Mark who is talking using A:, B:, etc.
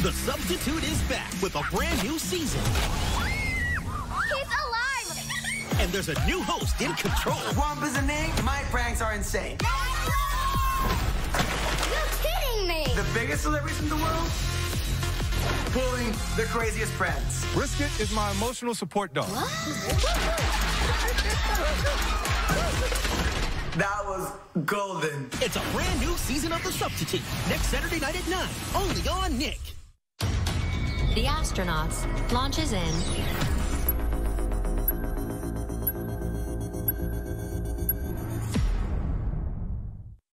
A: The Substitute is back with a brand new season.
B: He's alive!
A: And there's a new host in control.
C: Juanpa's the name. My pranks are insane.
B: You're kidding me!
C: The biggest celebrities in the world? Pulling the craziest pranks.
D: Brisket is my emotional support dog.
C: That was golden.
A: It's a brand new season of The Substitute. Next Saturday night at 9. Only on Nick.
E: The Astronauts launches in